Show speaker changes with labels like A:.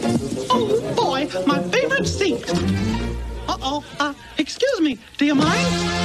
A: Oh, boy, my favorite seat. Uh-oh. Excuse me, do you mind?